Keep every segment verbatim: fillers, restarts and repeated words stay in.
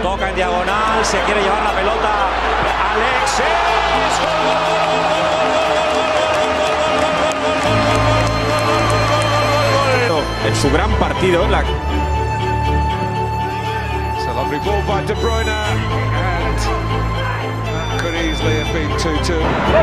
toca en diagonal, se quiere llevar la pelota. Alexis. En su gran partido. La... It's a lovely ball by De Bruyne, and that could easily have been two two.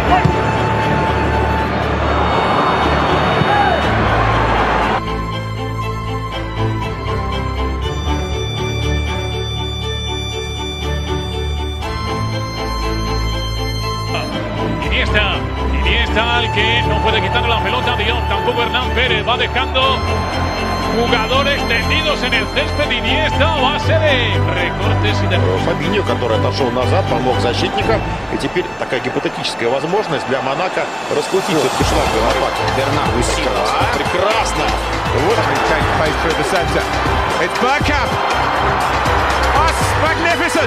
Iniesta, Iniesta al que no puede quitarle la pelota, Diop, tampoco Hernán Pérez, va dejando jugadores tendidos en el césped. Iniesta, base de recortes y de... Фабиньо, который отошел назад, помог защитникам, и теперь такая гипотетическая возможность для Монако раскрутить все-таки шланговый напад. Bernardo Silva. Прекрасно! Вот take place through the centre. It's Bergkamp. That's magnificent.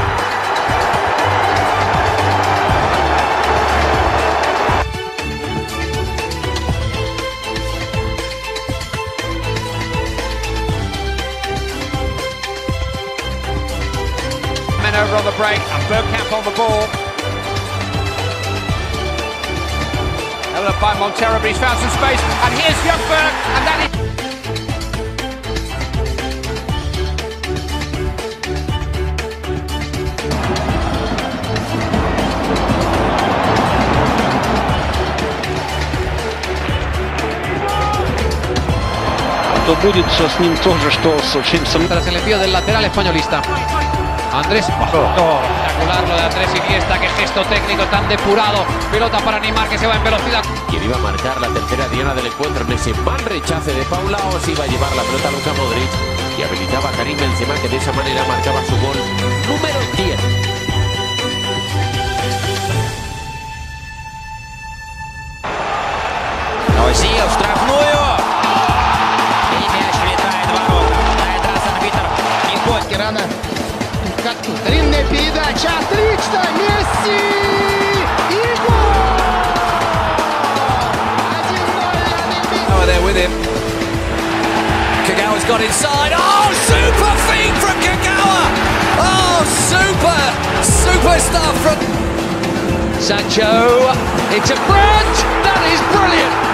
Over on the break, and Bergkamp on the ball. Held up by Montero, but he's found some space, and here's Ljungberg, and that is... То будет с ним тоже, что с Чимсом. Tras el envío del lateral españolista. Andrés, oh, espectacular lo de Andrés Iniesta, qué gesto técnico tan depurado. Pelota para Neymar que se va en velocidad. Quien iba a marcar la tercera diana del encuentro en ese mal rechace de Paula, o se iba a llevar la pelota a Luka Modric y habilitaba a Karim Benzema, que de esa manera marcaba su gol número diez. Новосиев, штрафную. И мяч влетает в ворота. На этот раз арбитр не ходит. Рано. Длинная передача, отлично, Месси! И гол! один ноль. Oh, there with him. Kagawa's got inside. Oh, super feed from Kagawa! Oh, super, super stuff from Sancho. It's a Brandt. That is brilliant.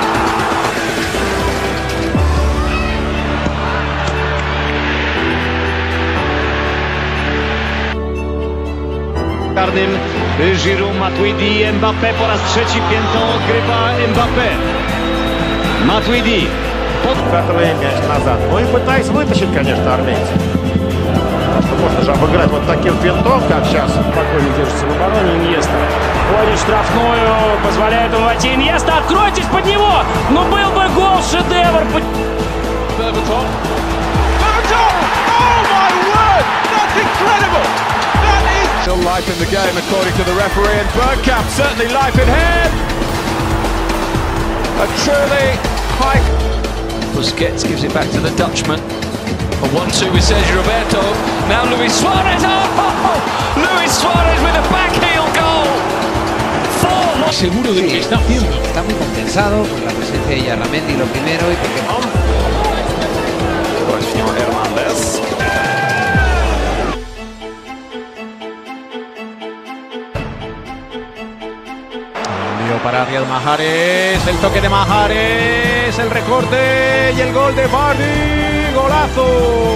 karnym. Giroud, Matuidi, Mbappé po raz trzeci piętą odgrywa Mbappé. Matuidi. Подкатывая мяч назад. Ну и пытаясь вытащить, конечно, армейцы. Потому что можно же обыграть вот таким финтом, как сейчас. Спокойно держится в обороне Иньеста. Вводит штрафную, позволяет ему войти. Иньеста, откройтесь под него! Ну был бы гол, шедевр! Berbatov. Berbatov! Oh my word! That's incredible! That is... Still life in the game according to the referee, and Bergkamp certainly life in hand. A truly high... Busquets gives it back to the Dutchman. A one two with Sergio Roberto. Now Luis Suarez. Oh! Luis Suarez with a back heel goal. four. Seguro de que está haciendo. Está muy compensado por la presencia de Yarramendi lo primero y porque no. Hernández. Lío para Riyad Mahrez, el toque de Mahrez, el recorte y el gol de Vardy, golazo.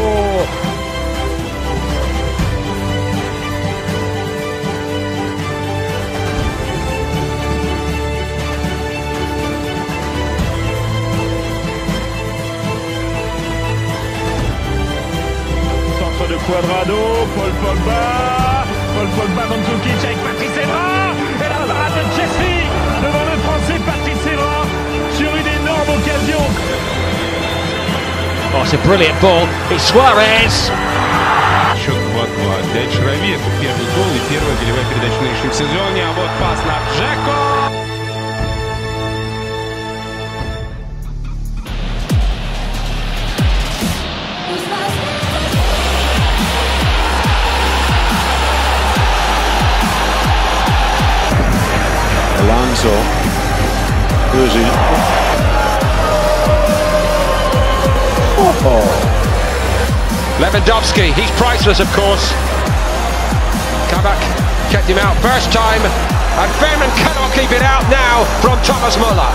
Centre de Cuadrado, Paul Pogba, Paul Pogba, Mandzukic avec Patrice Evra, et la parade de Chelsea devant le français Patrice Evra sur une énorme occasion. Oh, it's a brilliant ball. It's Suarez. Счет два-два для Чарови. Это первый гол и первая голевая передача в нынешнем сезоне. А вот пас на Джеко. Alonso. Özil. Oh. Lewandowski, he's priceless, of course. Kabak kept him out first time, and Fährmann cannot keep it out now from Thomas Müller.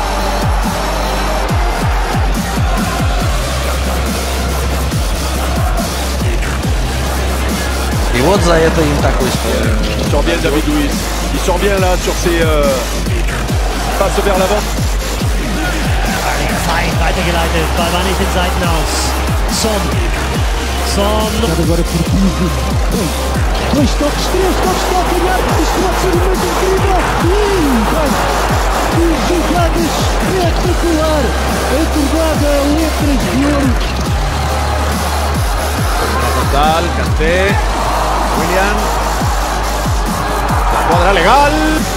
И вот за это им такой спор. Il sort bien David Luiz. Il sort bien là sur ses euh, passes vers l'avant. Fein weitergeleitet, Ball war nicht in Seiten aus. Son. Son. Agora por tudo. Dois toques, três toques, toque, olhar, isto pode ser um momento incrível. Que jogada espetacular. Acordada letras de ouro. Total, Kanté, William. La cuadra legal.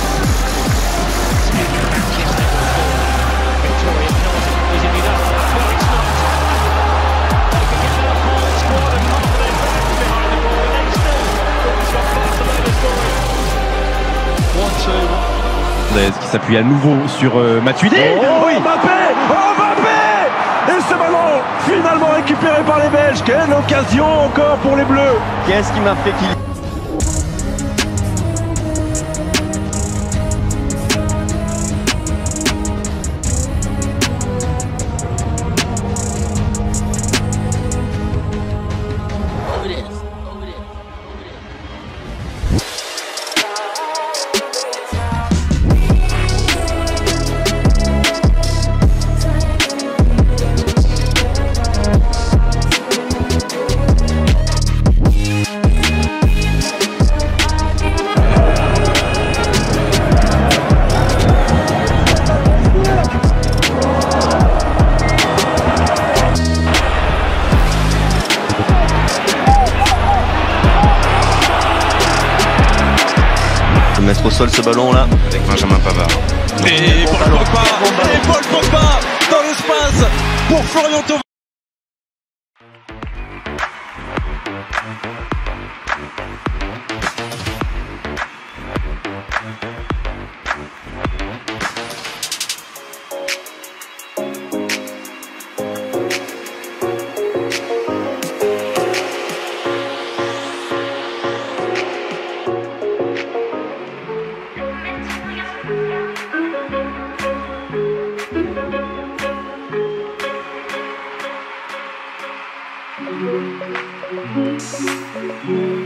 Qui s'appuie à nouveau sur euh, Matuidi. Oh, oui. Mbappé, oh, Mbappé. Et ce ballon finalement récupéré par les Belges. Quelle occasion encore pour les Bleus. Qu'est-ce qui m'a fait qu'il... Mettre au sol ce ballon là avec Benjamin Pavard. Et Paul Pogba, et Paul Pogba dans l'espace pour Florian Thauvin. Thank you.